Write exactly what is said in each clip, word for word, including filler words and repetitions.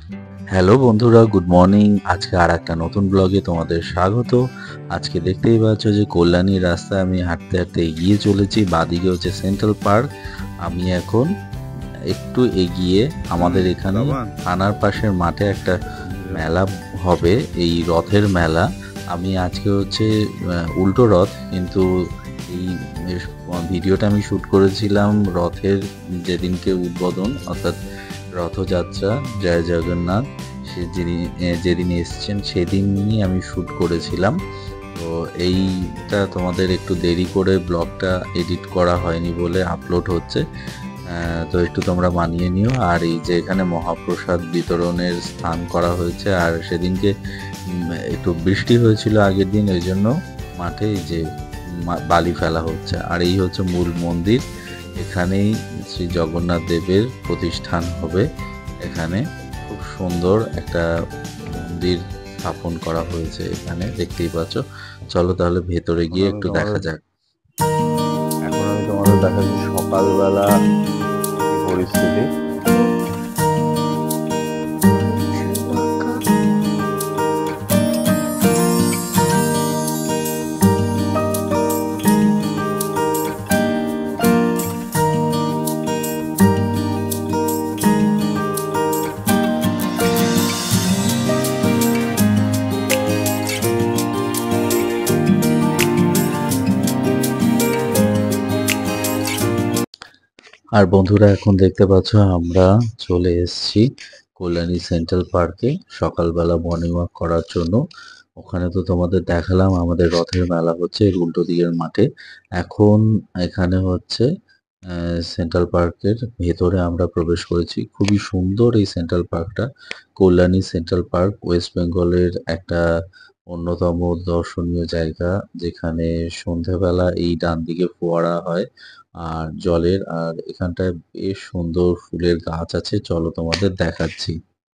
Hello বন্ধুরা, good morning. আজকে আর একটা নতুন ব্লগে তোমাদের স্বাগত। আজকে দেখতেই পাচ্ছ যে কল্যাণীর রাস্তায় আমি হাঁটতে হাঁটতে এগিয়ে চলেছি। বাদিকে হচ্ছে সেন্ট্রাল পার্ক। আমি এখন একটু এগিয়ে আমাদের এখানে থানার পাশের মাঠে একটা মেলা হবে, এই রথের মেলা। আমি আজকে হচ্ছে উল্টো রথ, কিন্তু এই ভিডিওটা আমি শ্যুট করেছিলাম রথের যেদিনকে উদ্বোধন, অর্থাৎ রথযাত্রা, জয় জগন্নাথ, সে যিনি যেদিন এসছেন সেদিনই আমি শ্যুট করেছিলাম। তো এইটা তোমাদের একটু দেরি করে ব্লগটা এডিট করা হয়নি বলে আপলোড হচ্ছে, তো একটু তোমরা মানিয়ে নিও। আর এই যে এখানে মহাপ্রসাদ বিতরণের স্থান করা হয়েছে, আর সেদিনকে একটু বৃষ্টি হয়েছিল আগের দিন, ওই জন্য মাঠে এই যে বালি ফেলা হচ্ছে। আর এই হচ্ছে মূল মন্দির, এখানেই শ্রী জগন্নাথ দেবের প্রতিষ্ঠান হবে। এখানে খুব সুন্দর একটা মন্দির স্থাপন করা হয়েছে, এখানে দেখতেই পাচ্ছ। চলো তাহলে ভেতরে গিয়ে একটু দেখা যাক। এখন আমি তোমাদের দেখাচ্ছি সকালবেলা পরিস্থিতি। আর বন্ধুরা, এখন দেখতে পাচ্ছ আমরা চলে এসেছি কল্যাণী সেন্ট্রাল পার্কে সকালবেলা মর্নিং ওয়াক করার জন্য। ওখানে তো তোমাদের দেখালাম আমাদের রথের মেলা হচ্ছে এর উল্টো দিকের মাঠে। এখন এখানে হচ্ছে সেন্ট্রাল পার্কের ভেতরে আমরা প্রবেশ করেছি। খুবই সুন্দর এই সেন্ট্রাল পার্কটা। কল্যাণী সেন্ট্রাল পার্ক ওয়েস্ট বেঙ্গলের একটা অন্যতম দর্শনীয় জায়গা, যেখানে সন্ধেবেলা এই ডান দিকে ফোয়ারা হয় আর জলের, আর এখানটায় বেশ সুন্দর ফুলের গাছ আছে। চলো তোমাদের দেখাচ্ছি।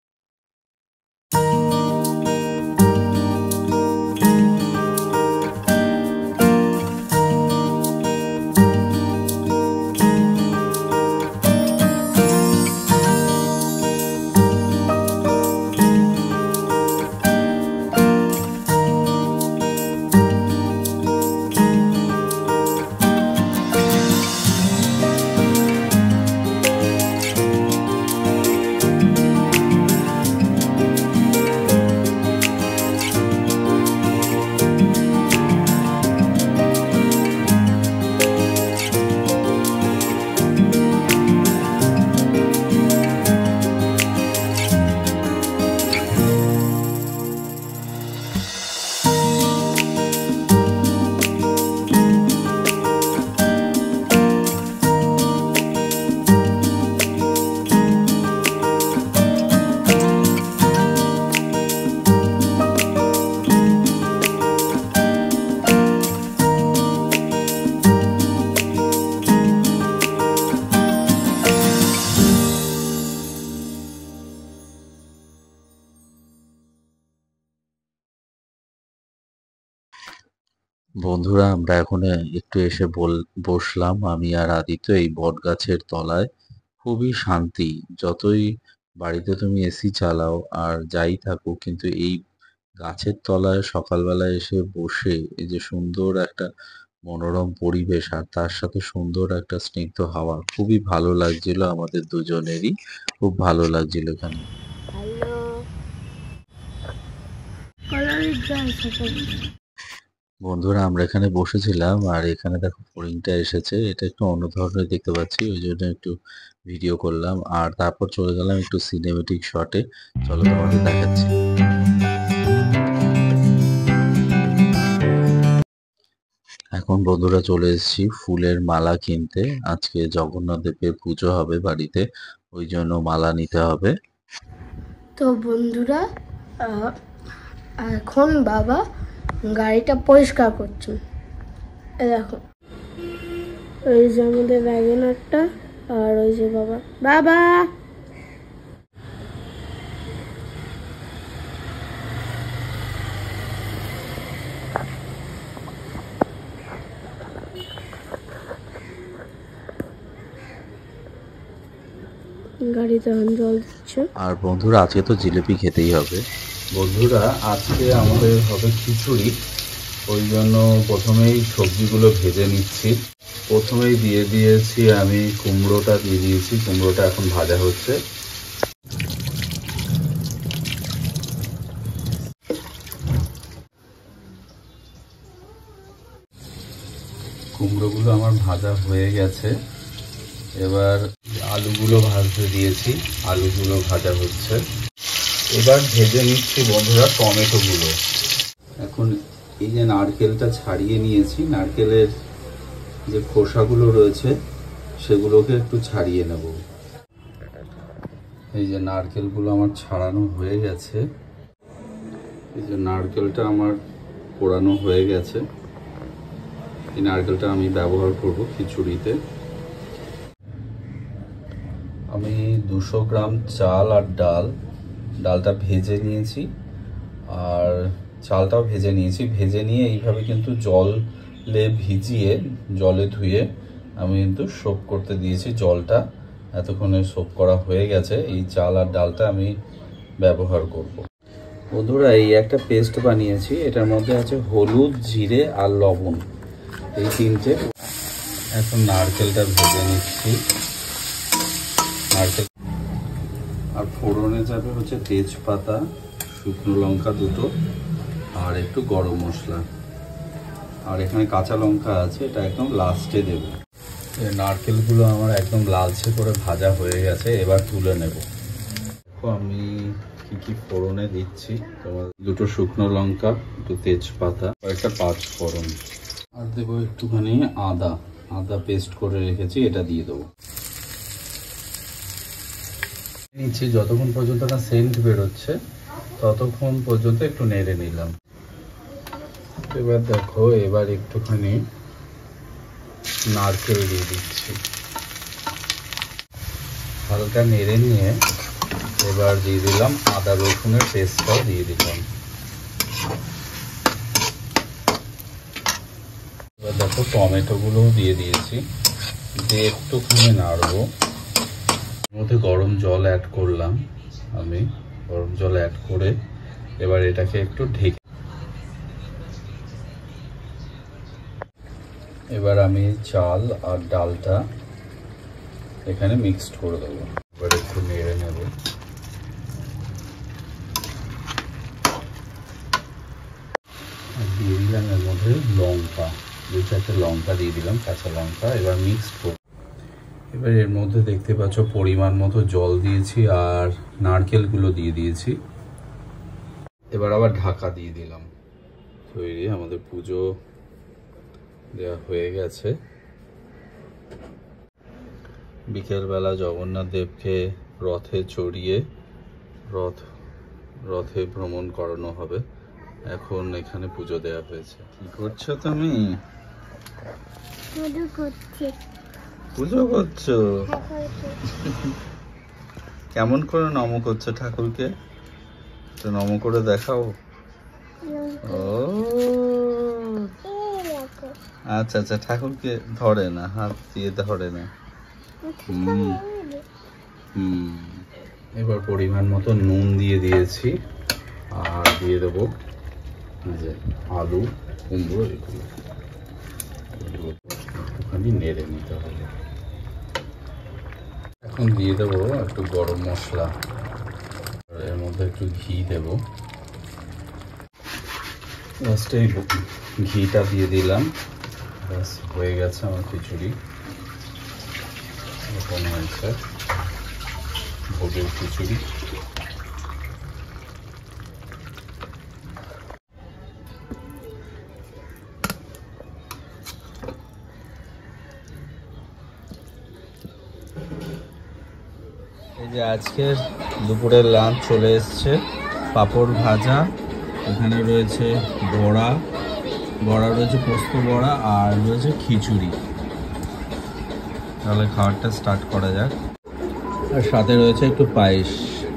বন্ধুরা, আমরা এখন একটু এসে বল বসলাম আমি আর আদিত্য এই বট গাছের তলায়। খুবই শান্তি। যতই বাড়িতে তুমি এসি চালাও আর যাই থাকুক, কিন্তু এই গাছের তলায় সকালবেলা এসে বসে এই যে সুন্দর একটা মনোরম পরিবেশ আর তার সাথে সুন্দর একটা স্নিগ্ধ হাওয়া, খুবই ভালো লাগছিল আমাদের দুজনেরই। খুব ভালো লাগছিল এখানে। বন্ধুরা, আমরা এখানে বসেছিলাম আর এখানে দেখো ফড়িংটা এসেছে। এটা একটু অন্য ধরনের দেখতে পাচ্ছি, ওই জন্য একটু ভিডিও করলাম। আর তারপর চলে গেলাম একটু সিনেমেটিক শটে। চলো তোমাদের দেখাচ্ছি। এখন বন্ধুরা চলে এসেছি ফুলের মালা কিনতে। আজকে জগন্নাথ দেবের পুজো হবে বাড়িতে, ওই জন্য মালা নিতে হবে। তো বন্ধুরা, এখন বাবা গাড়িটা পরিষ্কার করছেন। দেখো, ওই যে আমাদের ওয়াগনারটা, আর ওই যে বাবা বাবা গাড়িতে এখন জল দিচ্ছে। আর বন্ধুরা আজকে তো জিলিপি খেতেই হবে। বন্ধুরা আজকে আমাদের হবে খিচুড়ি, ওই জন্য প্রথমেই সবজিগুলো ভেজে নিচ্ছি। প্রথমেই দিয়ে দিয়েছি আমি কুমড়োটা দিয়ে দিয়েছি, কুমড়োটা এখন ভাজা হচ্ছে। কুমড়োগুলো আমার ভাজা হয়ে গেছে, এবার আলুগুলো ভাজতে দিয়েছি, আলুগুলো ভাজা হচ্ছে। এবার ভেজে নিচ্ছি বন্ধুরা টমেটোগুলো। এখন এই যে নারকেলটা ছাড়িয়ে নিয়েছি, নারকেলের যে খোসাগুলো রয়েছে সেগুলোকে একটু ছাড়িয়ে নেব। এই যে নারকেলগুলো আমার ছাড়ানো হয়ে গেছে, এই যে নারকেলটা আমার পোড়ানো হয়ে গেছে। এই নারকেলটা আমি ব্যবহার করব খিচুড়িতে। আমি দুশো গ্রাম চাল আর ডাল, ডালটা ভেজে নিয়েছি আর চালটাও ভেজে নিয়েছি। ভেজে নিয়ে এইভাবে কিন্তু জলে ভিজিয়ে, জলে ধুয়ে আমি কিন্তু সোপ করতে দিয়েছি। জলটা এতক্ষণে সোপ করা হয়ে গেছে। এই চাল আর ডালটা আমি ব্যবহার করব। বন্ধুরা এই একটা পেস্ট বানিয়েছি, এটার মধ্যে আছে হলুদ, জিরে আর লবণ, এই তিনটে। এখন নারকেলটা ভেজে নিচ্ছি। নারকেল আর ফোড়নে যাবে হচ্ছে তেজপাতা, শুকনো লঙ্কা দুটো আর একটু গরম মশলা, আর এখানে কাঁচা লঙ্কা আছে, এটা একদম লাস্টে দেব। নারকেলগুলো আমার একদম লালচে করে ভাজা হয়ে গেছে, এবার তুলে নেব। আমি কি কি ফোড়নে দিচ্ছি, তোমার দুটো শুকনো লঙ্কা, একটু তেজপাতা, একটা পাঁচ ফোড়ন, আর দেবো একটুখানি আদা, আদা পেস্ট করে রেখেছি, এটা দিয়ে দেবো। নিচ্ছি যতক্ষণ পর্যন্ত না সেন্ট বেরোচ্ছে ততক্ষণ পর্যন্ত একটু নেড়ে নিলাম। এবার দেখো, এবার একটুখানি নারকেল দিয়ে দিচ্ছি, হালকা নেড়ে নিয়ে এবার দিয়ে দিলাম আদা রসুনের পেস্টটাও দিয়ে দিলাম। এবার দেখো টমেটোগুলোও দিয়ে দিয়েছি, দিয়ে একটুখানি নাড়বো। মধ্যে গরম জল অ্যাড করলাম, আমি গরম জল অ্যাড করে এবার এটাকে একটু ঢেকে, এবার আমি চাল আর ডালটা এখানে মিক্সড করে দেবো। এবার একটু নেড়ে নেব। দিয়ে দিলাম এর মধ্যে লঙ্কা, দু চারটে লঙ্কা দিয়ে দিলাম, কাঁচা লঙ্কা। এবার মিক্সড করব। এবার এর মধ্যে দেখতে পাচ্ছ পরিমাণ মতো জল দিয়েছি আর নারকেলগুলো দিয়ে দিয়েছি। এবার আবার ঢাকা দিয়ে দিলাম। তৈরি আমাদের পুজো দেওয়া হয়ে গেছে। বিকেলবেলা জগন্নাথ দেবকে রথে চড়িয়ে রথ রথে ভ্রমণ করানো হবে। এখন এখানে পুজো দেওয়া হয়েছে। কি করছো তুমি? পুজো করছি। পুজো করছো? কেমন করে নম করছো ঠাকুরকে? তো নম করে দেখাও। ও আচ্ছা আচ্ছা, ঠাকুরকে ধরে না, হাত দিয়ে ধরে না। হুম হুম এবার পরিমাণ মতো নুন দিয়ে দিয়েছি, আর দিয়ে দেবো যে আলু, কুমড়ো, এগুলো একটুখানি নেড়ে নিতে হবে। এখন দিয়ে দেবো একটু গরম মশলা, এর মধ্যে একটু ঘি দেবো। লাস্টে ঘিটা দিয়ে দিলাম, ব্যাস হয়ে গেছে আমার খিচুড়ি। এরকম হয়েছে ভোগের খিচুড়ি। এই যে আজকের দুপুরের লাঞ্চ চলে এসছে। পাঁপড় ভাজা, এখানে রয়েছে বড়া, বড়া রয়েছে পোস্ত বড়া, আর রয়েছে খিচুড়ি। তাহলে খাবারটা স্টার্ট করা যাক। আর সাথে রয়েছে একটু পায়েস।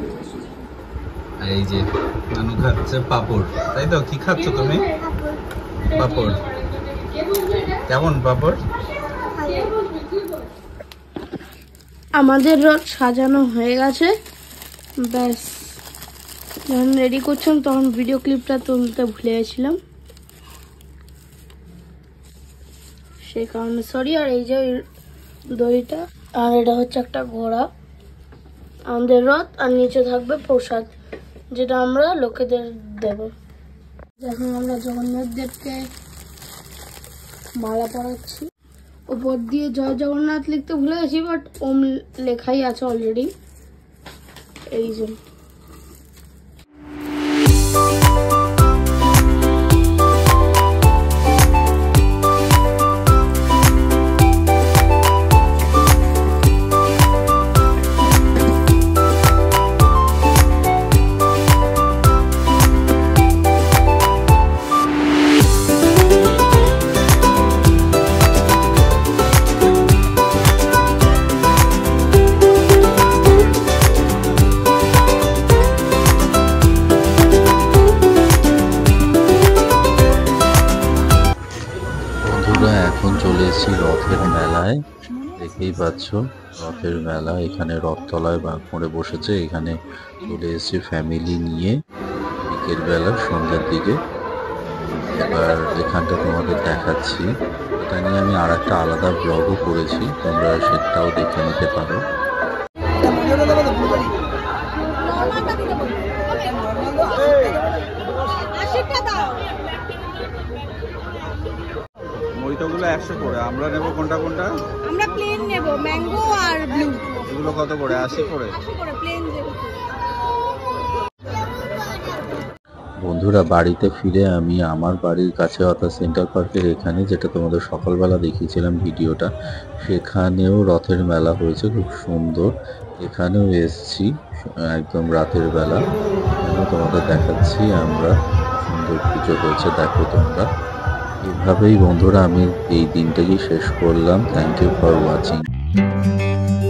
আর এই যে নানু খাচ্ছে পাঁপড়, তাই তো? কি খাচ্ছ তুমি? পাঁপড় কেমন? পাঁপড় আমাদের রথ সাজানো হয়ে গেছে, ব্যাস যখন রেডি করছিলাম তখন ভিডিও ক্লিপটা তুলতে ভুলে গেছিলাম, সেই কারণে সরি। আর এই যে দড়িটা, আর এটা হচ্ছে একটা ঘোড়া, আমাদের রথ, আর নিচে থাকবে প্রসাদ যেটা আমরা লোকেদের দেব। যখন আমরা জগন্নাথ দেবকে মালা পরাচ্ছি, উপর দিয়ে জয় জগন্নাথ লিখতে ভুলে গেছি, বাট ওম লেখাই আছে অলরেডি। এই যে এখন চলে এসেছি রথের মেলায়, দেখেই পাচ্ছ রথের মেলা। এখানে রথতলায় বাঁক করে বসেছে, এখানে চলে এসেছি ফ্যামিলি নিয়ে বিকেল বেলা সন্ধ্যার দিকে। এবার এখানটা তোমাদের দেখাচ্ছি, এটা নিয়ে আমি আর একটা আলাদা ব্লগও করেছি, তোমরা সেটাও দেখে নিতে পারো। মইটাগুলো একশো করে, আমরা নেব কোনটা কোনটা? আমরা প্লেন নেব, ম্যাঙ্গো আর ব্লু। এগুলো কত করে? আশি করে। আশি করে প্লেন দেব। বন্ধুরা বাড়িতে ফিরে আমি আমার বাড়ির কাছে অর্থাৎ সেন্ট্রাল পার্কের এখানে, যেটা তোমাদের সকালবেলা দেখিয়েছিলাম ভিডিওটা, সেখানেও রথের মেলা হয়েছে, খুব সুন্দর। এখানেও এসছি একদম রাতের বেলা, এখানেও তোমাদের দেখাচ্ছি আমরা, সুন্দর পুজো হয়েছে, দেখো তোমরা। এভাবেই বন্ধুরা আমি এই দিনটাকে শেষ করলাম। Thank you for watching.